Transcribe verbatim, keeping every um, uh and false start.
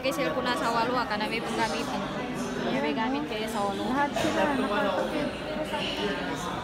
kay cellphone na sa walo ka na may panggamit. May gamit kayo sa walo. Lahat sila nakakapit.